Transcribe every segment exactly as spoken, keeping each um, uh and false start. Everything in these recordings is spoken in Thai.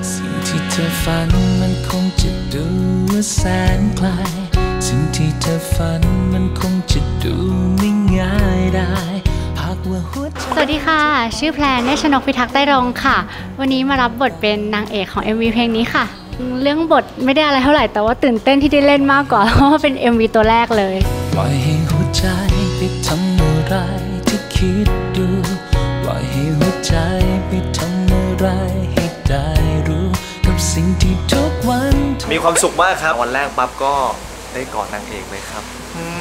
สิ่งที่เธอฝันมันคงจะดูแสนไกลสิ่งที่เธอฝันมันคงจะดูไม่ง่ายได้หากว่าหัวใจสวัสดีค่ะชื่อแพรเนชนกพิทักษ์ไต้รงค่ะวันนี้มารับบทเป็นนางเอกของ เอ็ม วี เพลงนี้ค่ะเรื่องบทไม่ได้อะไรเท่าไหร่แต่ว่าตื่นเต้นที่ได้เล่นมากกว่าเพราะว่าเป็น เอ็ม วี ตัวแรกเลยปล่อยให้หัวใจไปทำอะไรที่คิดดูปล่อยให้หัวใจไปทำอะไรให้ได้รู้กับสิ่งที่ทุกวันมีความสุขมากครับวันแรกปั๊บก็ได้กอดนางเอกเลยครับ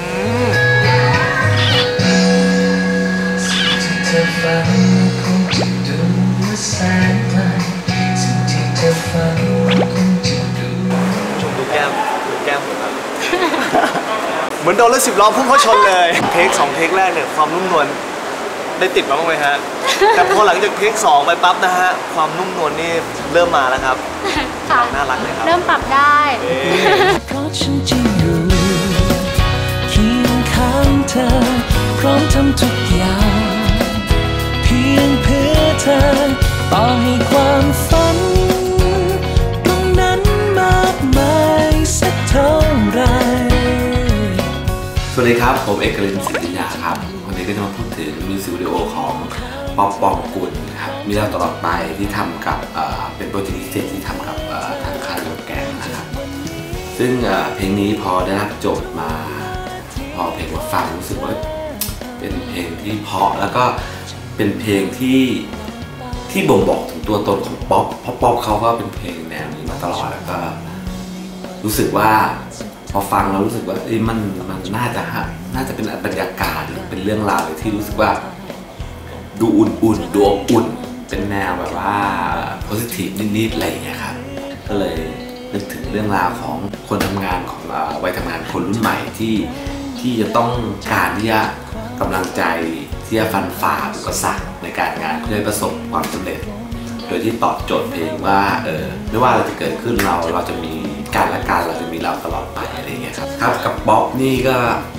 สิ่งที่เธอฝันคงจะดูแสนไกลสิ่งที่เธอฝันคงจะดูชมดูแก้มดูแก้มเหมือนกันเหมือนโดนรถสิบล้อพุ่งเข้าชนเลยเทคสองเทคแรกเนี่ยความนุ่มนวลได้ติดมาบ้างไหมฮะแต่พอหลังจากเทคสองไปปั๊บนะฮะความนุ่มนวลนี่เริ่มมาแล้วครับน่ารักเลยครับเริ่มปรับได้เพราะฉันจะอยู่เคียงข้างเธอพร้อมทำทุกอย่างเพียงเพื่อเธอต่อให้ความฝันตรงนั้นมากมายสักเท่าไรสวัสดีครับผมเอกลินสิทธิยาครับวันนี้ก็จะมาพูดถึงมิวสิกวิดีโอของป๊อปปองกุลครับมีเราตลอดไปที่ทำกับเป็นโปรเจกต์พิเศษที่ทำกับทางค่ายรถแกงนะครับซึ่งเพลงนี้พอได้รับโจทย์มาพอเพลงมาฟังรู้สึกว่าเป็นเพลงที่เพราะแล้วก็เป็นเพลงที่ที่บ่งบอกถึงตัวตนของป๊อปเพราะป๊อปเขาก็เป็นเพลงแนวนี้มาตลอดแล้วก็รู้สึกว่าพอฟังเรารู้สึกว่าเอ้ยมันมันน่าจะฮะน่าจะเป็นบรรยากาศหรือเป็นเรื่องราวเลยที่รู้สึกว่าดูอุ่นๆดูอบอุ่นเป็นแนวแบบว่า positive นิดๆอะไรอย่างเงี้ยครับก็เลยนึกถึงเรื่องราวของคนทำงานของวัยทำงานคนรุ่นใหม่ที่ที่จะต้องการที่จะกำลังใจที่จะฟันฝ่าอุปสรรคในการงานเพื่อให้ประสบความสำเร็จโดยที่ตอบโจทย์เพลงว่าเออไม่ว่าอะไรจะเกิดขึ้นเราเราจะมีการละกันเราจะมีเราตลอดไปอะไรเงี้ยครับครับกับป๊อปนี่ก็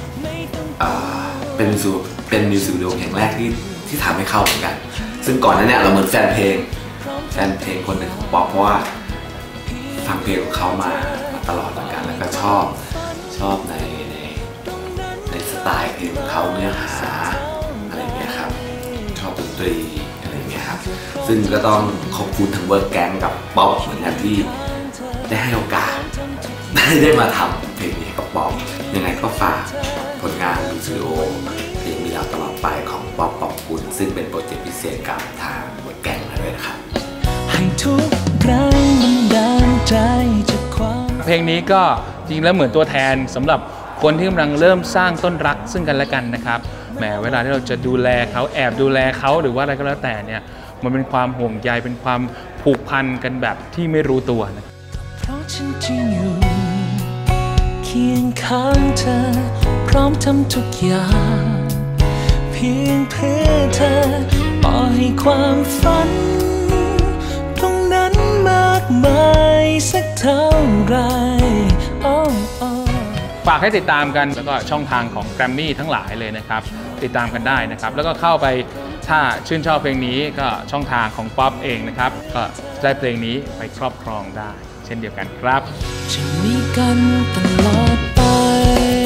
เป็นมิวสิกเป็นมิวสิกวิดีโอเพลงแรกที่ที่ทำให้เข้าเหมือนกันซึ่งก่อนนั้นเนี่ยเราเหมือนแฟนเพลงแฟนเพลงคนหนึ่งของป๊อปเพราะว่าฟังเพลงของเขามาตลอดเหมือนกันแล้วก็ชอบชอบในในในสไตล์เพลงของเขาเนื้อหาอะไรเงี้ยครับชอบดนตรีอะไรเงี้ยครับซึ่งก็ต้องขอบคุณทางเวิร์กแก๊งกับป๊อปเหมือนกันที่ได้ให้โอกาสได้ได้มาทำเพลงนี้กับป๊อปยังไงก็ฝากผลงานมิวสิกวิดีโอเพลงมีเราตลอดไปของป๊อปปองกุลซึ่งเป็นโปรเจกต์พิเศษกับทางเวิร์กแก๊งด้วยนะครับให้ทุกแรงบันดาลใจจากความเพลงนี้ก็จริงแล้วเหมือนตัวแทนสำหรับคนที่กำลังเริ่มสร้างต้นรักซึ่งกันและกันนะครับแหมเวลาที่เราจะดูแลเขาแอบดูแลเขาหรือว่าอะไรก็แล้วแต่เนี่ยมันเป็นความห่วงใยเป็นความผูกพันกันแบบที่ไม่รู้ตัวนะเพราะฉันจะอยู่เคียงข้างเธอพร้อมทำทุกอย่างเพียงเพื่อเธอต่อให้ความฝันตรงนั้นมากมายสักเท่าไรฝากให้ติดตามกันแล้วก็ช่องทางของแกรมมี่ทั้งหลายเลยนะครับติดตามกันได้นะครับแล้วก็เข้าไปถ้าชื่นชอบเพลงนี้ก็ช่องทางของป๊อปเองนะครับก็ได้เพลงนี้ไปครอบครองได้เช่นเดียวกันครับจะมีกันตลอดไป